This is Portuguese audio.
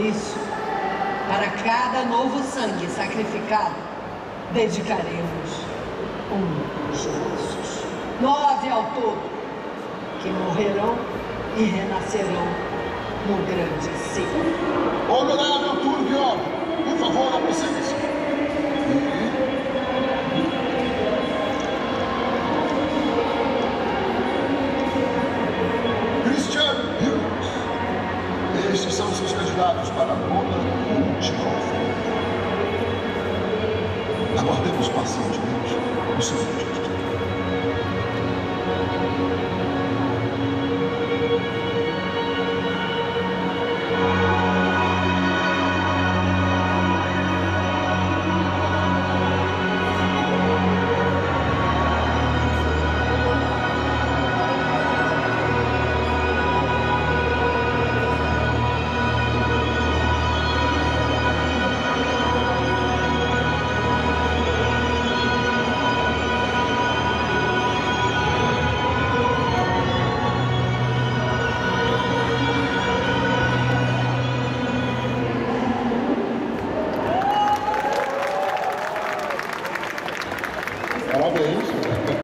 isso, para cada novo sangue sacrificado, dedicaremos dos nossos. 9 ao todo, que morrerão e renascerão no grande ciclo. Honorável Turbion, por favor, aproxime-se. Estes são seus candidatos para a nona e última oferta. Aguardemos pacientemente o seu veredito. Parabéns.